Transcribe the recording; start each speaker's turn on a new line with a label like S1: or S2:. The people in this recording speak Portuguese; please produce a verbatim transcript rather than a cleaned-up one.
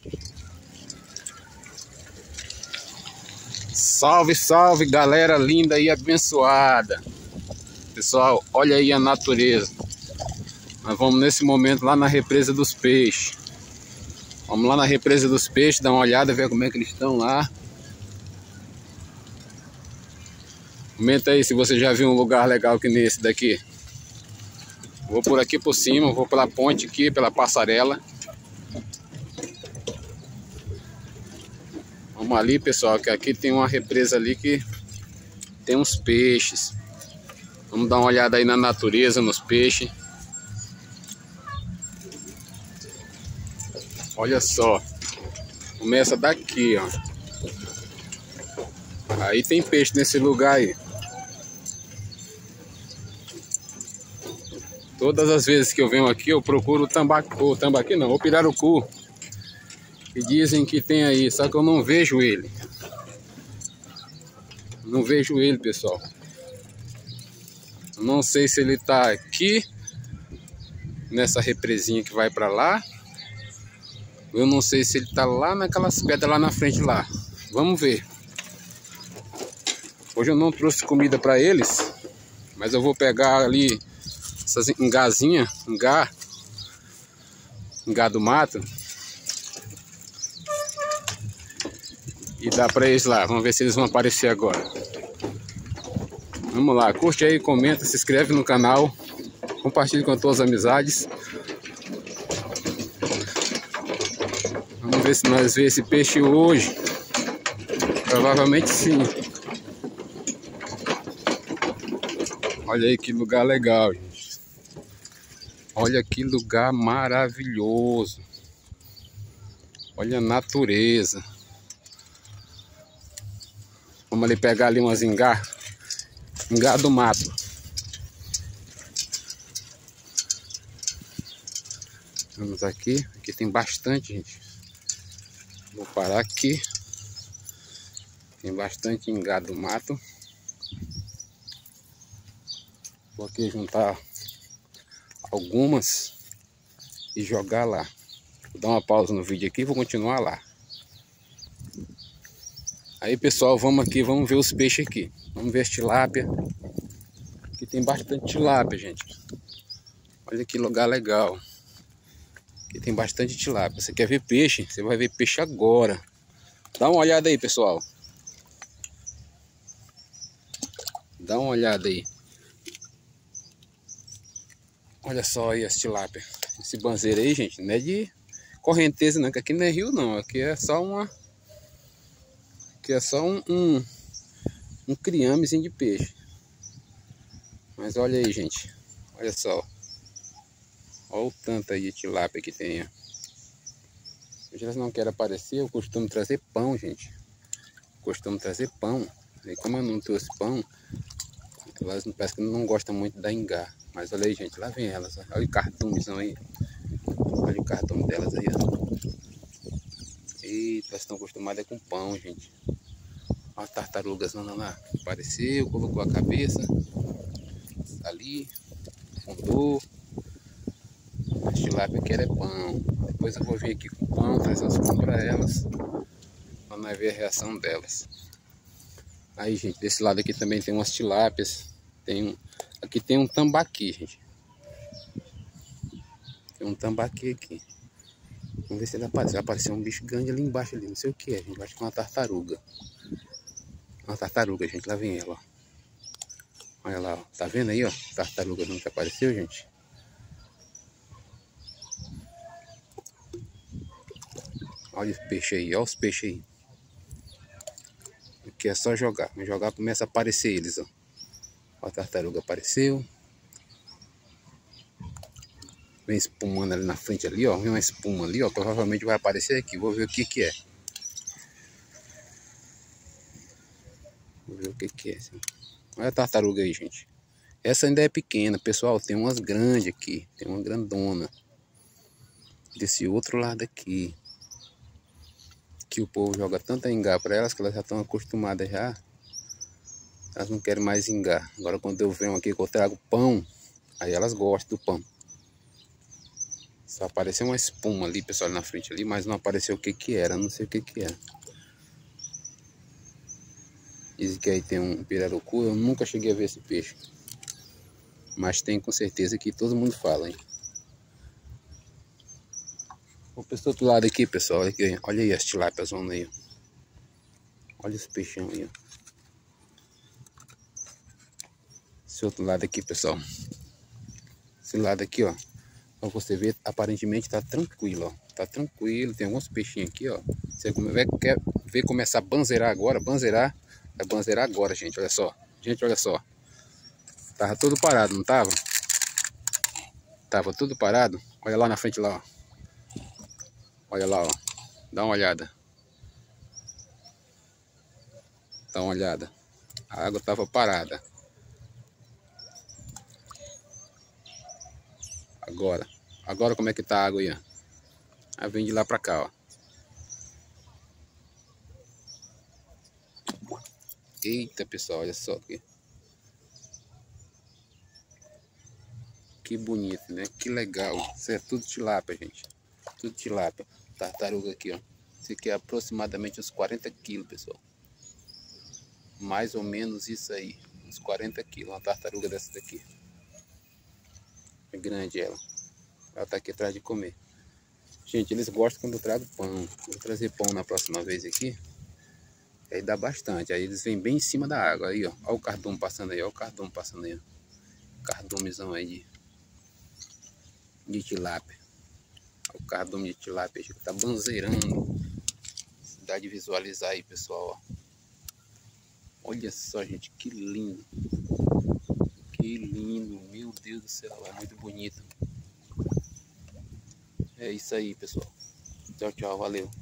S1: Salve, salve, galera linda e abençoada. Pessoal, olha aí a natureza. Nós vamos nesse momento lá na represa dos peixes. Vamos lá na represa dos peixes, dar uma olhada, ver como é que eles estão lá. Comenta aí se você já viu um lugar legal que nesse daqui. Vou por aqui por cima, vou pela ponte aqui, pela passarela. Vamos ali, pessoal, que aqui tem uma represa ali que tem uns peixes. Vamos dar uma olhada aí na natureza, nos peixes. Olha só. Começa daqui, ó. Aí tem peixe nesse lugar aí. Todas as vezes que eu venho aqui, eu procuro o tambaqui, o tambaqui não, o pirarucu. Que dizem que tem aí, só que eu não vejo ele. Não vejo ele, pessoal. Não sei se ele tá aqui, nessa represinha que vai pra lá. Eu não sei se ele tá lá naquelas pedras lá na frente lá. Vamos ver. Hoje eu não trouxe comida pra eles, mas eu vou pegar ali essas engazinhas, engá, engá do mato. E dá pra eles lá, vamos ver se eles vão aparecer agora. Vamos lá, curte aí, comenta, se inscreve no canal, compartilhe com todas as amizades. Vamos ver se nós vemos esse peixe hoje. Provavelmente sim. Olha aí que lugar legal, gente. Olha que lugar maravilhoso. Olha a natureza. Vamos ali pegar ali umas engá, engá do mato. Vamos aqui, aqui tem bastante, gente. Vou parar aqui. Tem bastante engá do mato. Vou aqui juntar algumas e jogar lá. Vou dar uma pausa no vídeo aqui e vou continuar lá. Aí, pessoal, vamos aqui, vamos ver os peixes aqui. Vamos ver as tilápia. Aqui tem bastante tilápia, gente. Olha que lugar legal. Aqui tem bastante tilápia. Você quer ver peixe? Você vai ver peixe agora. Dá uma olhada aí, pessoal. Dá uma olhada aí. Olha só aí as tilápia. Esse banzeiro aí, gente, não é de correnteza não, que aqui não é rio não. Aqui é só uma... Aqui é só um, um, um criamezinho de peixe. Mas olha aí, gente. Olha só. Olha o tanto aí de tilápia que tem. Hoje elas não querem aparecer. Eu costumo trazer pão, gente. Costumo trazer pão. E como eu não trouxe pão, elas parece que não gostam muito da engá. Mas olha aí, gente. Lá vem elas. Olha o cartumezão aí. Olha o cartume delas aí, ó. Eita, elas estão acostumadas com pão, gente. Olha as tartarugas, não, não, não. Apareceu, colocou a cabeça ali, fundou. A tilápia quer é pão. Depois eu vou vir aqui com pão, trazer os pão para elas, para nós ver a reação delas. Aí, gente, desse lado aqui também tem umas tilápias. Tem um, aqui tem um tambaqui, gente. Tem um tambaqui aqui. Vamos ver se ele aparece. Vai aparecer um bicho grande ali embaixo ali. Não sei o que é, gente. Acho que é uma tartaruga. Uma tartaruga, gente. Lá vem ela, ó. Olha lá, ó. Tá vendo aí, ó? Tartaruga não que apareceu, gente. Olha os peixes aí. Olha os peixes aí. Aqui é só jogar. Vamos jogar, começa a aparecer eles, ó. Ó, a tartaruga apareceu. Vem espumando ali na frente ali, ó. Vem uma espuma ali, ó. Provavelmente vai aparecer aqui. Vou ver o que que é. Vou ver o que que é. Olha a tartaruga aí, gente. Essa ainda é pequena, pessoal. Tem umas grandes aqui. Tem uma grandona. Desse outro lado aqui. Que o povo joga tanta engá para elas que elas já estão acostumadas já. Elas não querem mais engá. Agora quando eu venho aqui que eu trago pão, aí elas gostam do pão. Só apareceu uma espuma ali, pessoal, na frente ali, mas não apareceu o que que era, não sei o que que era. Dizem que aí tem um pirarucu, eu nunca cheguei a ver esse peixe. Mas tem com certeza que todo mundo fala, hein. Vou para esse outro lado aqui, pessoal, olha, aqui, olha aí as tilápias zona aí. Olha esse peixão aí, ó. Esse outro lado aqui, pessoal. Esse lado aqui, ó. Pra você ver, aparentemente tá tranquilo, ó. Tá tranquilo, tem alguns peixinhos aqui, ó. Você quer ver começar a banzeirar agora, banzeirar. Vai banzeirar agora, gente, olha só. Gente, olha só. Tava tudo parado, não tava? Tava tudo parado. Olha lá na frente lá, ó. Olha lá, ó. Dá uma olhada. Dá uma olhada. A água tava parada. Agora. Agora como é que tá a água aí, ó? Aí vem de lá pra cá, ó. Eita, pessoal, olha só aqui. Que bonito, né? Que legal. Isso é tudo tilápia, gente. Tudo tilápia. Tartaruga aqui, ó. Isso aqui é aproximadamente uns quarenta quilos, pessoal. Mais ou menos isso aí. Uns quarenta quilos. Uma tartaruga dessa daqui. É grande ela. Ela tá aqui atrás de comer. Gente, eles gostam quando eu trago pão. Vou trazer pão na próxima vez aqui. Aí dá bastante. Aí eles vêm bem em cima da água. Aí, ó. Olha o cardume passando aí. Olha o cardume passando aí, ó. Cardumezão aí de, de tilápia. Olha o cardume de tilápia. Que tá banzeirando. Dá de visualizar aí, pessoal, ó. Olha só, gente. Que lindo. Que lindo. Meu Deus do céu. É muito bonito. É isso aí, pessoal. Tchau, tchau. Valeu.